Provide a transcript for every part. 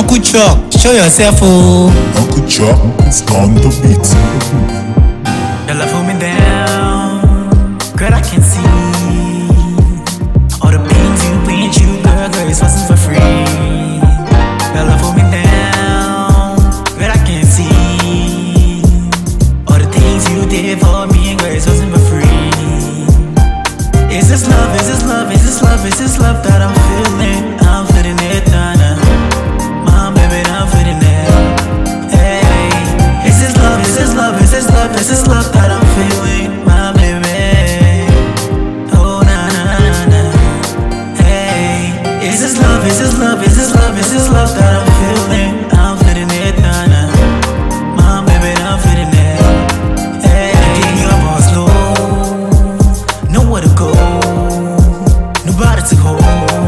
Uncle Chuck, show yourself, oh. Uncle Chuck is on the beat. Your love hold me down, girl, I can see all the pains you went through, girl, it wasn't for free. Your love hold me down, girl, I can see all the things you did for me, and girl, it wasn't for free. Is this love, is this love, is this love, is this love that I'm feeling? I'm feeling it, nah. My baby, I'm feeling it. Hey, is this love, is this love, is this love, is this love that I'm feeling? My baby, oh nah. Hey, is this love, is this love, is this love, is this love that I'm feeling? I'm feeling it, nah. My baby, I'm feeling it. Hey, getting your boss low, nowhere to go, nobody to hold.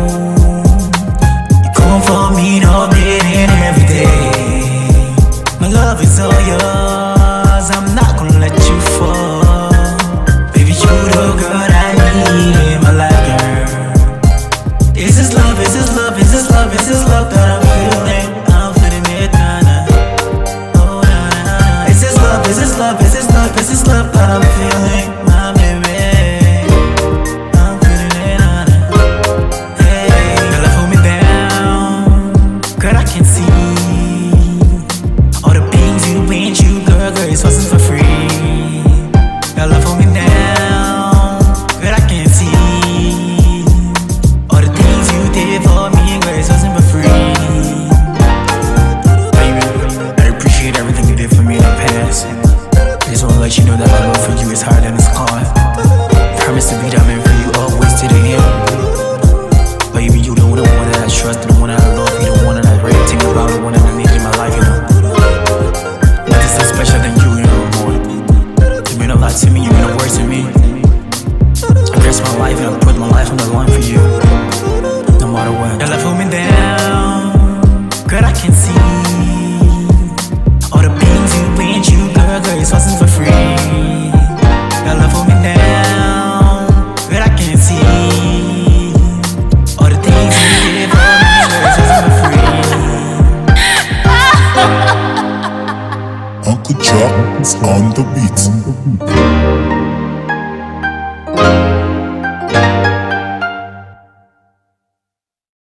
You come for me all day and every day. My love is all yours, I'm not gonna let you fall. Baby, you the girl I need in my life, girl. Is this love, is this love, is this love, is this love that I'm feeling? I'm feeling it, nah. Oh, nah. Is this love, is this love, is this love, is this love that I'm feeling? My baby, I'm feeling it, nah. Hey, your love hold me down, girl, I can see all the things you went through, girl, it wasn't for free. Your love hold me down, girl, I can see all the things you did for me, and girl, it wasn't for free. Baby, I appreciate everything you did for me in the past. I just wanna let you know that my love for you is higher than the sky. Promise to be that man for you always to the end. Baby, you the one that I trust, the one that I love, you the one that I really think about, the one that I need in my life, you know. Nothing's so special than you, you know, boy. You mean a lot to me, you mean the words to me. I risk my life and I put my life on the line for you, no matter what. Your love hold me down, girl, I can see all the things you went through, girl, it wasn't for free. Your love hold me down, girl, I can see all the things you did for me, girl, it wasn't for free. Uncle Chuck is on the beat.